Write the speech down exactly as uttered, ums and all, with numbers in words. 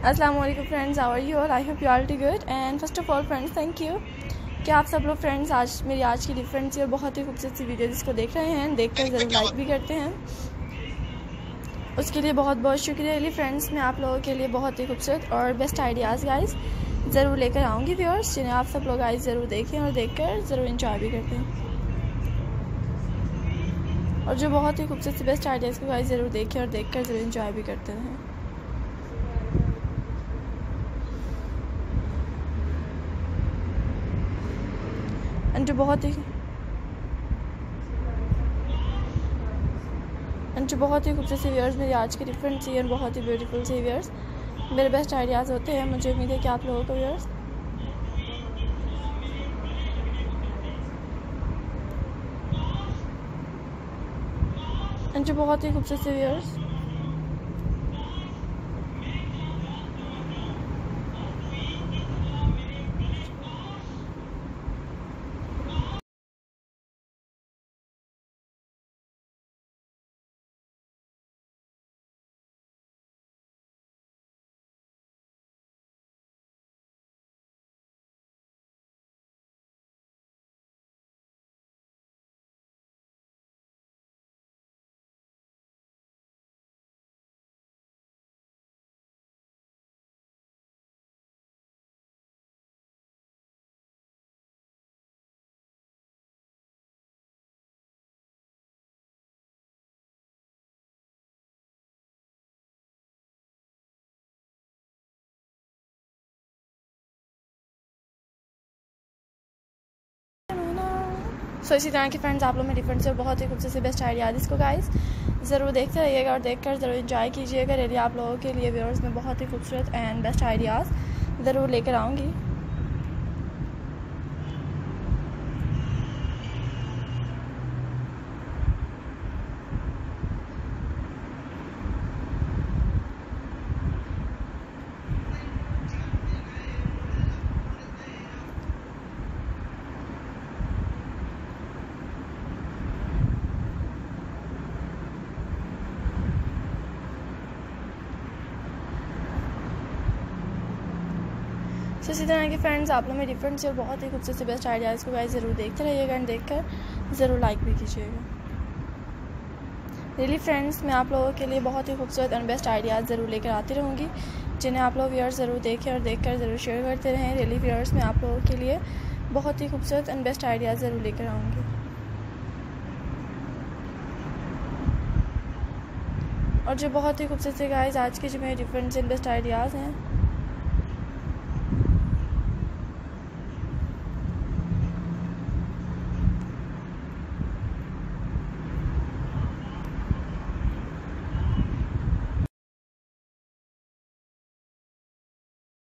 अस्सलाम वालेकुम friends, how are you all? I hope you are good and first of all friends thank you कि आप सब लोग फ्रेंड्स आज मेरी आज की डिफरेंट सी और बहुत ही खूबसूरत सी वीडियो जिसको देख रहे हैं, देखकर ज़रूर लाइक भी करते हैं, उसके लिए बहुत बहुत शुक्रिया। रियली फ्रेंड्स, मैं आप लोगों के लिए बहुत ही खूबसूरत और बेस्ट आइडियाज़ गाइस ज़रूर लेकर आऊँगी व्यूअर्स, जिन्हें आप सब लोग गाइस ज़रूर देखें और देखकर ज़रूर इंजॉय भी करते हैं, और जो बहुत ही खूबसूरत सी बेस्ट आइडियाज़ को गाइस ज़रूर देखें और देखकर ज़रूर इंजॉय भी करते हैं। एंड जो बहुत ही एंड जो बहुत ही खूबसूरत सी व्यूअर्स मेरी आज की डिफरेंट सी और बहुत ही ब्यूटीफुल सी व्यूअर्स मेरे बेस्ट आइडियाज़ होते हैं। मुझे उम्मीद है कि आप लोगों को व्यूअर्स एंड जो बहुत ही खूबसूरत से व्यूअर्स सो इसी तरह के फ्रेंड्स आप लोग में डिफरेंट से और बहुत ही खूबसूरत से बेस्ट आइडियाज़ इसको गाइस ज़रूर देखते रहिएगा और देखकर ज़रूर एंजॉय कीजिएगा। रियली आप लोगों के लिए व्यूअर्स में बहुत ही खूबसूरत एंड बेस्ट आइडियाज़ ज़रूर लेकर आऊँगी। तो इसी तरह के फ्रेंड्स आप लोग में डिफरेंट से और बहुत ही खूबसूरत से बेस्ट आइडियाज़ को गाइस ज़रूर देखते रहिएगा एंड देखकर ज़रूर लाइक भी कीजिएगा। रियली फ्रेंड्स, मैं आप लोगों के लिए बहुत ही खूबसूरत एंड बेस्ट आइडियाज़ ज़रूर लेकर आती रहूँगी, जिन्हें आप लोग व्यूअर्स ज़रूर देखें और देखकर ज़रूर शेयर करते रहें। रियली व्यूअर्स, मैं आप लोगों के लिए बहुत ही खूबसूरत एंड बेस्ट आइडियाज़ ज़रूर लेकर आऊँगी, और जो बहुत ही खूबसूरत से गाइस आज के जो मेरे डिफरेंट एंड बेस्ट आइडियाज़ हैं